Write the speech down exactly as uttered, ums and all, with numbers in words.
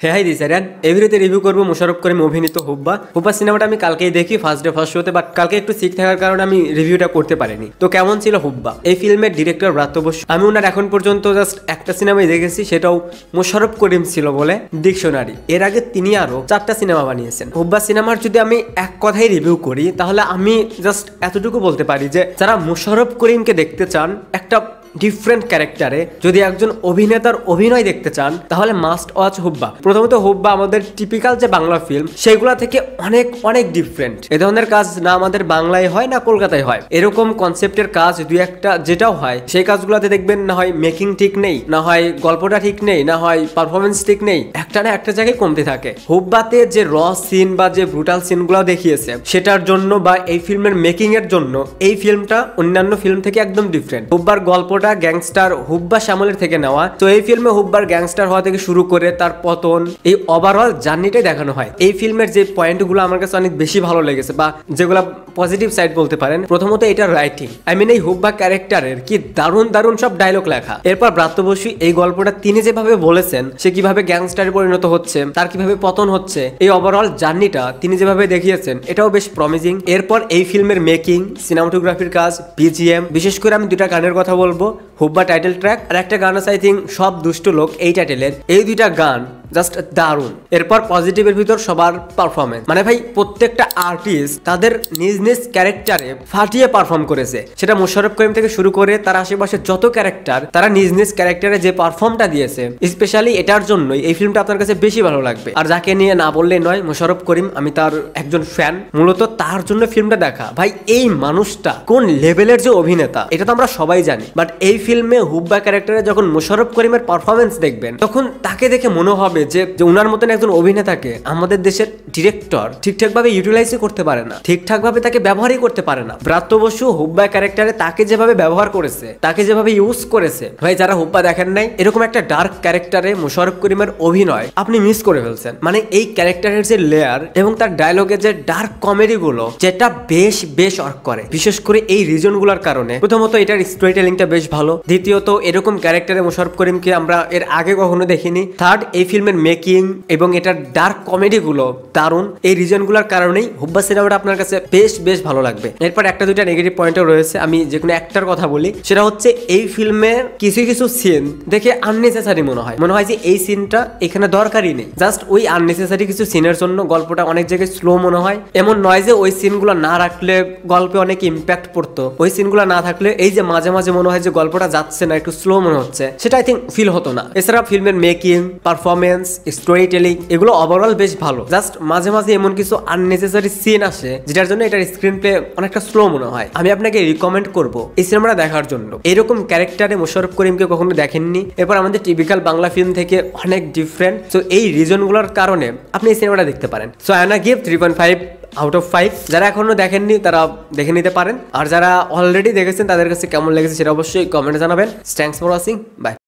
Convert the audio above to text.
হে high দিসারান এভরিতে review করবো মোশাররফ করিম অভিনীত হুব্বা হুব্বা সিনেমাটা আমি কালকেই দেখি ফার্স্ট ডে ফার্স্ট শোতে, বাট কালকে একটু সিক থাকার কারণে আমি রিভিউটা করতে পারিনি। তো কেমন ছিল হুব্বা? এই ফিল্মের ডিরেক্টর ব্রাত্য বসু, আমি ওনার এখন পর্যন্ত জাস্ট একটা সিনেমাই দেখেছি, সেটাও মোশাররফ করিম ছিল বলে, ডিকশনারি। এর আগে তিনি আরো চারটা সিনেমা বানিয়েছেন। হুব্বা সিনেমার যদি আমি এক কথাই রিভিউ করি তাহলে আমি জাস্ট এতটুকু বলতে পারি যে যারা মোশাররফ করিমকে দেখতে চান একটা ডিফারেন্ট ক্যারেক্টারে, যদি একজন অভিনেতার অভিনয় দেখতে চান তাহলে মাস্ট ওয়াচ হুব্বা। প্রথমত হুব্বা আমাদের টিপিক্যাল যে বাংলা ফিল্ম সেগুলা থেকে অনেক অনেক ডিফারেন্ট। এ ধরনের কাজ না আমাদের বাংলায় হয় না কলকাতায় হয়। এরকম কনসেপ্টের কাজ দুই একটা যেটাও হয় সেই কাজগুলোতে দেখবেন না হয় মেকিং ঠিক নেই, না হয় গল্পটা ঠিক নেই, না হয় পারফরমেন্স ঠিক নেই, একটা না একটা জায়গায় কমতে থাকে। হুব্বাতে যে র সিন বা যে ব্রুটাল সিনগুলো দেখিয়েছে সেটার জন্য বা এই ফিল্মের মেকিং এর জন্য এই ফিল্মটা অন্যান্য ফিল্ম থেকে একদম ডিফারেন্ট। হুব্বার গল্প গ্যাংস্টার হুব্বা শ্যামলের থেকে নেওয়া। তো এই ফিল্মে হুব্বার গ্যাংস্টার হওয়া থেকে শুরু করে তার পতন, এই ওভারঅল জার্নিটাই দেখানো হয়। এই ফিল্মের যে পয়েন্টগুলো আমার কাছে অনেক বেশি ভালো লেগেছে বা যেগুলো পজিটিভ সাইড বলতে পারেন, প্রথমত এটার রাইটিং। আই মিন এই হুব্বা ক্যারেক্টারের কি দারুণ দারুণ সব ডায়লগ লেখা। এরপর ব্রাত্য বসু এই গল্পটা তিনি যেভাবে বলেছেন, সে কিভাবে গ্যাংস্টারে পরিণত হচ্ছে, তার কিভাবে পতন হচ্ছে, এই ওভারঅল জার্নিটা তিনি যেভাবে দেখিয়েছেন এটাও বেশ প্রমিজিং। এরপর এই ফিল্মের মেকিং, সিনেমাটোগ্রাফির কাজ, বিজিএম, বিশেষ করে আমি দুটা গানের কথা বলবো, হুব্বা টাইটেল ট্র্যাক আর একটা গান আছে আই থিঙ্ক সব দুষ্ট লোক, এই টাইটেলের। এই দুইটা গান জাস্ট দারুণ। এরপর পজিটিভের ভিতর সবার পারফরমেন্স, মানে ভাই প্রত্যেকটা আর্টিস্ট তাদের নিজ নিজ ক্যারেক্টারে ফাটিয়ে পারফর্ম করেছে। সেটা মোশাররফ করিম থেকে শুরু করে তার আশেপাশে যত ক্যারেক্টার, তারা নিজ নিজ ক্যারেক্টারে যে পারফর্মটা দিয়েছে, স্পেশালি এটার জন্যই এই ফিল্মটা আপনার কাছে বেশি ভালো লাগবে। আর যাকে নিয়ে না বললেই নয়, মোশাররফ করিম, আমি তার একজন ফ্যান, মূলত তার জন্য ফিল্মটা দেখা। ভাই এই মানুষটা কোন লেভেলের যে অভিনেতা এটা তো আমরা সবাই জানি, বাট এই ফিল্মে হুব্বা ক্যারেক্টারে যখন মোশাররফ করিমের পারফরমেন্স দেখবেন তখন তাকে দেখে মনে হবে যে উনার মতন একজন অভিনেতাকে আমাদের দেশের ডিরেক্টর ঠিকঠাক ভাবে ইউটিলাইজই করতে পারে না, ঠিকঠাক ভাবে তাকে ব্যবহারই করতে পারে না। ব্রাত্য বসু হুব্বা ক্যারেক্টারে তাকে যেভাবে ব্যবহার করেছে, তাকে যেভাবে ইউজ করেছে, ভাই যারা হুব্বা দেখেন নাই, এরকম একটা ডার্ক ক্যারেক্টারে মোশাররফ করিমের অভিনয় আপনি মিস করে ফেলছেন। মানে এই ক্যারেক্টারের যে লেয়ার এবং তার ডায়লগের যে ডার্ক কমেডি গুলো, যেটা বেশ বেশ ওয়ার্ক করে, বিশেষ করে এই রিজন গুলোর কারণে। প্রথমত এটার স্টোরি টেলিংটা বেশ ভালো, দ্বিতীয়ত এরকম ক্যারেক্টারে মোশাররফ করিমকে আমরা এর আগে কখনো দেখিনি, থার্ড এই ফিল্মের মেকিং এবং এটার ডার্ক কমেডি গুলো দারুণ। এই রিজন গুলোর কারণেই হুব্বা সিনেমাটা আপনার কাছে বেশ বেশ ভালো লাগবে। এরপর একটা দুইটা নেগেটিভ পয়েন্টও রয়েছে, আমি যে কোনো একটার কথা বলি, সেটা হচ্ছে এই ফিল্মের কিছু কিছু সিন দেখে আননেসেসারি মনে হয় মনে হয় যে এই সিনটা এখানে দরকারই নেই। জাস্ট ওই আননেসেসারি কিছু সিনের জন্য গল্পটা অনেক জায়গায় স্লো মনে হয়। এমন নয় যে ওই সিনগুলো না রাখলে গল্পে অনেক ইম্প্যাক্ট পড়তো, ওই সিনগুলো না থাকলে এই যে মাঝে মাঝে মনে হয় যে গল্পটা যাচ্ছে না, একটু স্লো মনে হচ্ছে, সেটা আই থিঙ্ক ফিল হতো না। এছাড়া ফিল্মের মেকিং, পারফরমেন্স, স্টোরি টেলিং এগুলো ওভারঅল বেশ ভালো। জাস্ট মাঝে মাঝে এমন কিছু আননেসেসারি সিন আসে যেটার জন্য এটার স্ক্রিন প্লে অনেকটা স্লো মনে হয়। আমি আপনাকে রিকমেন্ড করবো এই সিনেমাটা দেখার জন্য। এরকম ক্যারেক্টারে মোশাররফ করিমকে কখনো দেখেননি, এরপর আমাদের টিপিক্যাল বাংলা ফিল্ম থেকে অনেক ডিফারেন্ট। সো এই রিজনগুলোর কারণে আপনি এই সিনেমাটা দেখতে পারেন। সো আই না give three point five out of five. যারা এখনো দেখেননি তারা দেখে নিতে পারেন, আর যারা অলরেডি দেখেছেন তাদের কাছে কেমন লেগেছে সেটা অবশ্যই কমেন্টে জানাবেন। Thanks for watching, by.